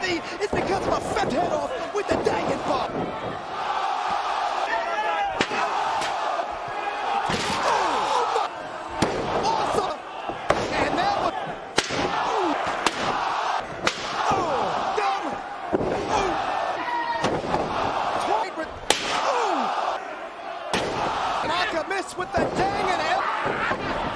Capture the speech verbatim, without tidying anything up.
knee is because of a fed head off with the dangin' bomb. Oh, awesome! And that one. Oh, down. Oh. Oh. Tanaka missed with the dangin' elbow.